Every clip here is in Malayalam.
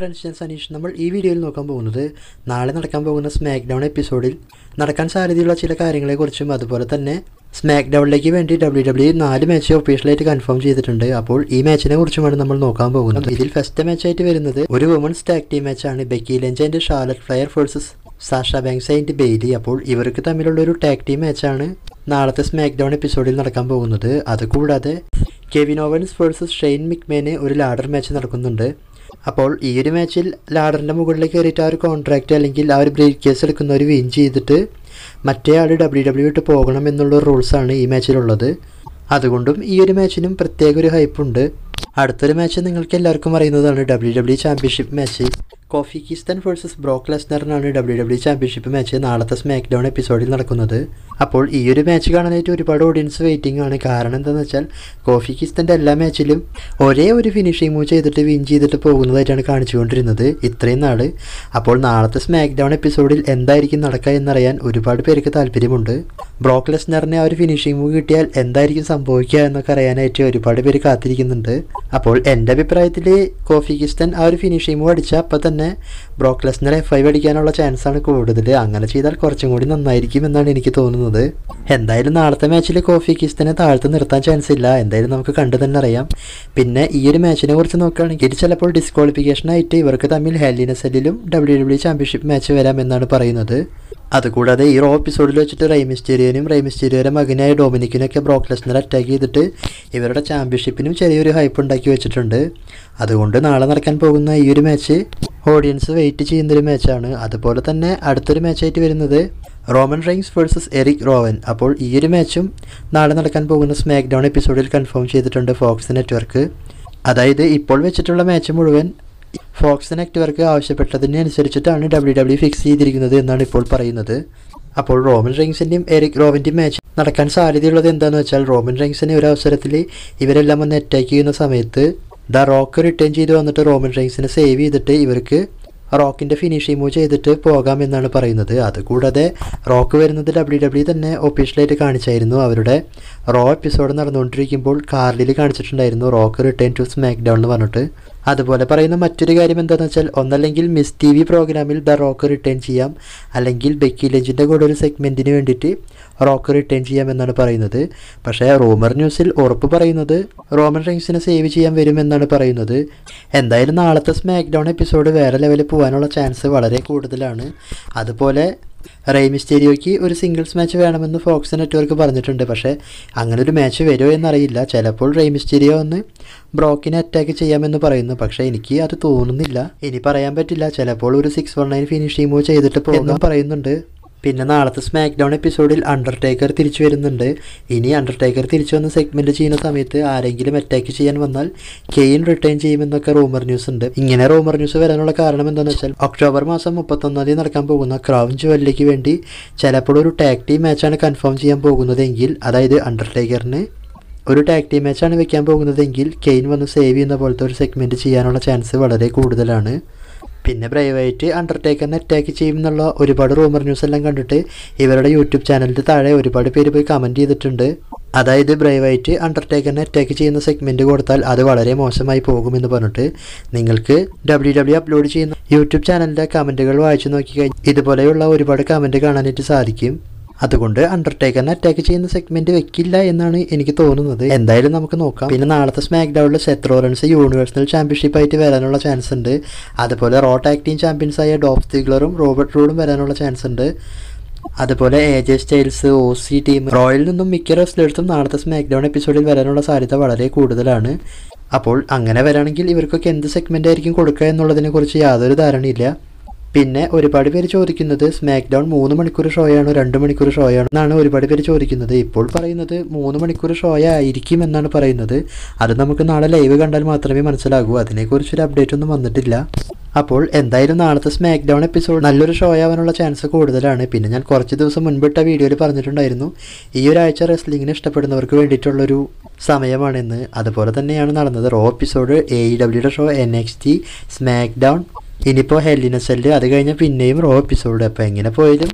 ഫ്രണ്ട്സ്, ഞാൻ സനീഷ്. നമ്മൾ ഈ വീഡിയോയിൽ നോക്കാൻ പോകുന്നത് നാളെ നടക്കാൻ പോകുന്ന സ്മാക്ക് ഡൗൺ എപ്പിസോഡിൽ നടക്കാൻ സാധ്യതയുള്ള ചില കാര്യങ്ങളെക്കുറിച്ചും അതുപോലെ തന്നെ സ്മാക്ക് ഡൗണിലേക്ക് വേണ്ടി WWE 4 മാച്ച് ഒഫീഷ്യലായിട്ട് കൺഫേം ചെയ്തിട്ടുണ്ട്. അപ്പോൾ ഈ മാച്ചിനെ കുറിച്ചുമാണ് നമ്മൾ നോക്കാൻ പോകുന്നത്. ഇതിൽ ഫസ്റ്റ് മാച്ചായിട്ട് വരുന്നത് ഒരു വുമൺസ് ടാഗ് ടീം മാച്ചാണ്. Becky Lynch and Charlotte Flair versus Sasha Banks and Bayley. അപ്പോൾ ഇവർക്ക് തമ്മിലുള്ള ഒരു ടാഗ് ടീം മാച്ചാണ് നാളത്തെ സ്മാക്ക് ഡൗൺ എപ്പിസോഡിൽ നടക്കാൻ പോകുന്നത്. അതുകൂടാതെ Kevin Owens versus Shane McMahon ഒരു ലാഡർ മാച്ച് നടക്കുന്നുണ്ട്. അപ്പോൾ ഈ ഒരു മാച്ചിൽ ലാഡറിൻ്റെ മുകളിലേക്ക് കയറിയിട്ട് ആ ഒരു കോൺട്രാക്റ്റ് അല്ലെങ്കിൽ ആ ഒരു ബ്രീഫ് കേസ് എടുക്കുന്നവർ വിൻ ചെയ്തിട്ട് മറ്റേ ആൾ WWE വിട്ട് പോകണം എന്നുള്ള റൂൾസാണ് ഈ മാച്ചിലുള്ളത്. അതുകൊണ്ടും ഈ ഒരു മാച്ചിനും പ്രത്യേക ഒരു ഹൈപ്പുണ്ട്. അടുത്തൊരു മാച്ച് നിങ്ങൾക്ക് എല്ലാവർക്കും അറിയുന്നതാണ് WWE championship match. Kofi Kingston versus Brock ലെസ്നറിനാണ് WWE ചാമ്പ്യൻഷിപ്പ് മാച്ച് നാളത്തെ സ്മാക്ക് ഡൗൺ എപ്പിസോഡിൽ നടക്കുന്നത്. അപ്പോൾ ഈ ഒരു മാച്ച് കാണാനായിട്ട് ഒരുപാട് ഓഡിയൻസ് വെയിറ്റിംഗ് ആണ്. കാരണം എന്താണെന്ന് വെച്ചാൽ കോഫി കിസ്റ്റൻ്റെ എല്ലാ മാച്ചിലും ഒരേ ഒരു ഫിനിഷിംഗ് മൂവ് ചെയ്തിട്ട് വിൻ ചെയ്തിട്ട് പോകുന്നതായിട്ടാണ് കാണിച്ചുകൊണ്ടിരുന്നത് ഇത്രയും നാൾ. അപ്പോൾ നാളത്തെ സ്മാക്ക് ഡൗൺ എപ്പിസോഡിൽ എന്തായിരിക്കും നടക്കുക എന്നറിയാൻ ഒരുപാട് പേർക്ക് താല്പര്യമുണ്ട്. ബ്രോക്ക് ലെസ്നറിന് ആ ഒരു ഫിനിഷിംഗ് മൂവ് കിട്ടിയാൽ എന്തായിരിക്കും സംഭവിക്കുക എന്നൊക്കെ അറിയാനായിട്ട് ഒരുപാട് പേര് കാത്തിരിക്കുന്നുണ്ട്. അപ്പോൾ എൻ്റെ അഭിപ്രായത്തിൽ കോഫി കിസ്റ്റൻ ആ ഒരു ഫിനിഷിംഗ് മൂവ് അടിച്ചാൽ അപ്പം തന്നെ ബ്രോക്ക് ലെസ്നർ F5 അടിക്കാനുള്ള ചാൻസാണ് കൂടുതൽ. അങ്ങനെ ചെയ്താൽ കുറച്ചും കൂടി നന്നായിരിക്കും എന്നാണ് എനിക്ക് തോന്നുന്നത്. എന്തായാലും നാളത്തെ മാച്ചിൽ കോഫി കിസ്റ്റനെ താഴ്ത്ത് നിർത്താൻ ചാൻസ് ഇല്ല. എന്തായാലും നമുക്ക് കണ്ടു തന്നെ അറിയാം. പിന്നെ ഈ ഒരു മാച്ചിനെ കുറിച്ച് നോക്കുകയാണെങ്കിൽ ഇത് ചിലപ്പോൾ ഡിസ്ക്വാളിഫിക്കേഷൻ ആയിട്ട് ഇവർക്ക് തമ്മിൽ ഹെൽ ഇൻ എ സെല്ലിലും WWE ചാമ്പ്യൻഷിപ്പ് മാച്ച് വരാമെന്നാണ് പറയുന്നത്. അതുകൂടാതെ ഈ റോ എപ്പിസോഡിൽ വെച്ചിട്ട് റെയ് മിസ്റ്റീരിയോയുടെ മകനായ ഡൊമിനിക്കിനൊക്കെ ബ്രോക്ക് ലെസ്നർ അറ്റാക്ക് ചെയ്തിട്ട് ഇവരുടെ ചാമ്പ്യൻഷിപ്പിനും ചെറിയൊരു ഹൈപ്പ് ഉണ്ടാക്കി വെച്ചിട്ടുണ്ട്. അതുകൊണ്ട് നാളെ നടക്കാൻ പോകുന്ന ഈ ഒരു മാച്ച് ഓഡിയൻസ് വെയിറ്റ് ചെയ്യുന്നൊരു മാച്ചാണ്. അതുപോലെ തന്നെ അടുത്തൊരു മാച്ചായിട്ട് വരുന്നത് Roman Reigns versus Erick Rowan. അപ്പോൾ ഈ ഒരു മാച്ചും നാളെ നടക്കാൻ പോകുന്ന സ്മാക്ക് ഡൗൺ എപ്പിസോഡിൽ കൺഫേം ചെയ്തിട്ടുണ്ട് ഫോക്സ് നെറ്റ്വർക്ക്. അതായത് ഇപ്പോൾ വെച്ചിട്ടുള്ള മാച്ച് മുഴുവൻ ഫോക്സ് നെറ്റ്വർക്ക് ആവശ്യപ്പെട്ടതിനനുസരിച്ചിട്ടാണ് WWE ഫിക്സ് ചെയ്തിരിക്കുന്നത് എന്നാണ് ഇപ്പോൾ പറയുന്നത്. അപ്പോൾ റോമൻ റെയിൻസിൻ്റെയും എറിക് റോവൻ്റെയും മാച്ച് നടക്കാൻ സാധ്യതയുള്ളത് എന്താണെന്ന് വെച്ചാൽ റോമൻ റെയിൻസിനെ ഒരു അവസരത്തിൽ ഇവരെല്ലാം ഒന്ന് അറ്റാക്ക് ചെയ്യുന്ന സമയത്ത് ദ റോക്ക് റിട്ടേൺ ചെയ്ത് വന്നിട്ട് റോമൻ റെയിൻസിനെ സേവ് ചെയ്തിട്ട് ഇവർക്ക് റോക്കിൻ്റെ ഫിനിഷിംഗ് മൂവ് ചെയ്തിട്ട് പോകാമെന്നാണ് പറയുന്നത്. അതുകൂടാതെ റോക്ക് വരുന്നത് WWE തന്നെ ഒഫീഷ്യലായിട്ട് കാണിച്ചായിരുന്നു. അവരുടെ റോ എപ്പിസോഡ് നടന്നുകൊണ്ടിരിക്കുമ്പോൾ കാർഡിൽ കാണിച്ചിട്ടുണ്ടായിരുന്നു Rock return to SmackDown എന്ന് പറഞ്ഞിട്ട്. അതുപോലെ പറയുന്ന മറ്റൊരു കാര്യം എന്താണെന്ന് വെച്ചാൽ ഒന്നല്ലെങ്കിൽ മിസ് TV പ്രോഗ്രാമിൽ ദ റോക്ക് റിട്ടേൺ ചെയ്യാം, അല്ലെങ്കിൽ ബെക്കി ലിഞ്ചിൻ്റെ കൂടെ ഒരു സെഗ്മെൻറ്റിന് വേണ്ടിയിട്ട് റോക്ക് റിട്ടേൺ ചെയ്യാമെന്നാണ് പറയുന്നത്. പക്ഷേ റൂമർ ന്യൂസിൽ ഉറപ്പ് പറയുന്നത് റോമൻ റെയിൻസിനെ സേവ് ചെയ്യാൻ വരുമെന്നാണ് പറയുന്നത്. എന്തായാലും നാളത്തെ സ്മാക്ക് ഡൗൺ എപ്പിസോഡ് വേറെ ലെവലിൽ പോകാനുള്ള ചാൻസ് വളരെ കൂടുതലാണ്. അതുപോലെ റെയ് മിസ്റ്റീരിയോയ്ക്ക് ഒരു സിംഗിൾസ് മാച്ച് വേണമെന്ന് ഫോക്സ് നെറ്റ്വർക്ക് പറഞ്ഞിട്ടുണ്ട്. പക്ഷേ അങ്ങനെ ഒരു മാച്ച് വരുമോ എന്നറിയില്ല. ചിലപ്പോൾ റെയ് മിസ്റ്റീരിയോ ഒന്ന് ബ്രോക്കിനെ അറ്റാക്ക് ചെയ്യാമെന്ന് പറയുന്നു. പക്ഷേ എനിക്ക് അത് തോന്നുന്നില്ല. ഇനി പറയാൻ പറ്റില്ല. ചിലപ്പോൾ ഒരു 619 ഫിനിഷിംഗ് മൂവ് ചെയ്തിട്ട് പോകാൻ പറയുന്നുണ്ട്. പിന്നെ നാളത്തെ സ്മാക്ക് ഡൗൺ എപ്പിസോഡിൽ അണ്ടർടേക്കർ തിരിച്ചു വരുന്നുണ്ട്. ഇനി അണ്ടർടേക്കർ തിരിച്ചു വന്ന് സെഗ്മെൻറ്റ് ചെയ്യുന്ന സമയത്ത് ആരെങ്കിലും അറ്റാക്ക് ചെയ്യാൻ വന്നാൽ കെയിൻ റിട്ടേൺ ചെയ്യുമെന്നൊക്കെ റൂമർ ന്യൂസ് ഉണ്ട്. ഇങ്ങനെ റൂമർ ന്യൂസ് വരാനുള്ള കാരണം എന്താണെന്ന് വെച്ചാൽ ഒക്ടോബർ മാസം 31 നടക്കാൻ പോകുന്ന ക്രൗൺ ജുവലിലേക്ക് വേണ്ടി ചിലപ്പോൾ ഒരു ടാഗ് ടീം മാച്ചാണ് കൺഫേം ചെയ്യാൻ പോകുന്നതെങ്കിൽ, അതായത് അണ്ടർടേക്കറിന് ഒരു ടാഗ് ടീം മാച്ചാണ് വെക്കാൻ പോകുന്നതെങ്കിൽ കെയിൻ വന്ന് സേവ് ചെയ്യുന്ന പോലത്തെ ഒരു സെഗ്മെൻറ്റ് ചെയ്യാനുള്ള ചാൻസ് വളരെ കൂടുതലാണ്. പിന്നെ ബ്രൈവായിട്ട് അണ്ടർടേക്കറിനെ അറ്റാക്ക് ചെയ്യുമെന്നുള്ള ഒരുപാട് റൂമർ ന്യൂസ് എല്ലാം കണ്ടിട്ട് ഇവരുടെ യൂട്യൂബ് ചാനലിൻ്റെ താഴെ ഒരുപാട് പേര് പോയി കമൻറ്റ് ചെയ്തിട്ടുണ്ട്. അതായത് ബ്രൈവായിട്ട് അണ്ടർടേക്കറിനെ അറ്റാക്ക് ചെയ്യുന്ന സെഗ്മെൻറ്റ് കൊടുത്താൽ അത് വളരെ മോശമായി പോകുമെന്ന് പറഞ്ഞിട്ട്. നിങ്ങൾക്ക് WWE അപ്ലോഡ് ചെയ്യുന്ന യൂട്യൂബ് ചാനലിൻ്റെ കമൻറ്റുകൾ വായിച്ചു നോക്കിക്കഴിഞ്ഞാൽ ഇതുപോലെയുള്ള ഒരുപാട് കമൻറ്റ് കാണാനായിട്ട് സാധിക്കും. അതുകൊണ്ട് അണ്ടർടേക്കറിനെ അറ്റാക്ക് ചെയ്യുന്ന സെഗ്മെൻറ്റ് വെക്കില്ല എന്നാണ് എനിക്ക് തോന്നുന്നത്. എന്തായാലും നമുക്ക് നോക്കാം. പിന്നെ നാളത്തെ സ്മാക്ക് ഡൗണിൽ സെത്ത് റോളൻസ് യൂണിവേഴ്സൽ ചാമ്പ്യൻഷിപ്പായിട്ട് വരാനുള്ള ചാൻസ് ഉണ്ട്. അതുപോലെ റോ ടാഗ് ടീം ചാമ്പ്യൻസായ ഡോഫ് സിഗ്ലറും റോബർട്ട് റൂഡും വരാനുള്ള ചാൻസ് ഉണ്ട്. അതുപോലെ AJ സ്റ്റൈൽസ്, OC ടീം, റോയിൽ നിന്നും മിക്ക റെസ്ലേഴ്സും നാളത്തെ സ്മാക്ക് ഡൗൺ എപ്പിസോഡിൽ വരാനുള്ള സാധ്യത വളരെ കൂടുതലാണ്. അപ്പോൾ അങ്ങനെ വരാണെങ്കിൽ ഇവർക്കൊക്കെ എന്ത് സെഗ്മെൻ്റ് ആയിരിക്കും കൊടുക്കുക എന്നുള്ളതിനെ കുറിച്ച് യാതൊരു ധാരണയില്ല. പിന്നെ ഒരുപാട് പേര് ചോദിക്കുന്നത് സ്മാക്ക് ഡൗൺ 3 മണിക്കൂർ ഷോയാണോ 2 മണിക്കൂർ ഷോയാണോ എന്നാണ് ഒരുപാട് പേര് ചോദിക്കുന്നത്. ഇപ്പോൾ പറയുന്നത് 3 മണിക്കൂർ ഷോയ ആയിരിക്കും എന്നാണ് പറയുന്നത്. അത് നമുക്ക് നാളെ ലൈവ് കണ്ടാൽ മാത്രമേ മനസ്സിലാകൂ. അതിനെക്കുറിച്ചൊരു അപ്ഡേറ്റ് ഒന്നും വന്നിട്ടില്ല. അപ്പോൾ എന്തായാലും നാളത്തെ സ്മാക്ക് ഡൗൺ എപ്പിസോഡ് നല്ലൊരു ഷോ ആവാനുള്ള ചാൻസ് കൂടുതലാണ്. പിന്നെ ഞാൻ കുറച്ച് ദിവസം മുൻപിട്ട വീഡിയോയിൽ പറഞ്ഞിട്ടുണ്ടായിരുന്നു ഈ ഒരാഴ്ച റെസ്ലിങ്ങിന് ഇഷ്ടപ്പെടുന്നവർക്ക് വേണ്ടിയിട്ടുള്ളൊരു സമയമാണെന്ന്. അതുപോലെ തന്നെയാണ് നടന്നത്. റോ എപ്പിസോഡ്, AEWയുടെ ഷോ, NXT, സ്മാക്ക് ഡൗൺ, ഇനിയിപ്പോൾ ഹെൽ ഇൻ എ സെല്ല്, അത് കഴിഞ്ഞാൽ പിന്നെയും റോ എപ്പിസോഡ്. അപ്പോൾ എങ്ങനെ പോയാലും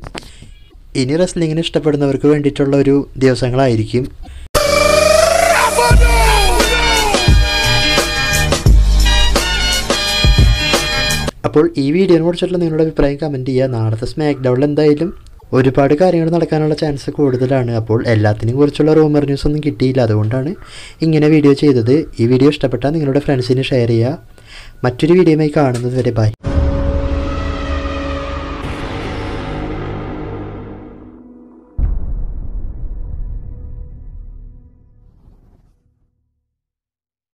ഇനി റെസ്ലിങ്ങിന് ഇഷ്ടപ്പെടുന്നവർക്ക് വേണ്ടിയിട്ടുള്ള ഒരു ദിവസങ്ങളായിരിക്കും. അപ്പോൾ ഈ വീഡിയോനെ കുറിച്ചിട്ടുള്ള നിങ്ങളുടെ അഭിപ്രായം കമൻറ്റ് ചെയ്യുക. നാളത്തെ സ്മാക്ക് ഡൗണിൽ എന്തായാലും ഒരുപാട് കാര്യങ്ങൾ നടക്കാനുള്ള ചാൻസ് കൂടുതലാണ്. അപ്പോൾ എല്ലാത്തിനെയും കുറിച്ചുള്ള റൂമർ ന്യൂസ് ഒന്നും കിട്ടിയില്ല, അതുകൊണ്ടാണ് ഇങ്ങനെ വീഡിയോ ചെയ്തത്. ഈ വീഡിയോ ഇഷ്ടപ്പെട്ടാൽ നിങ്ങളുടെ ഫ്രണ്ട്സിന് ഷെയർ ചെയ്യുക. മറ്റൊരു വീഡിയോയുമായി കാണുന്നത് വരെ ബൈ.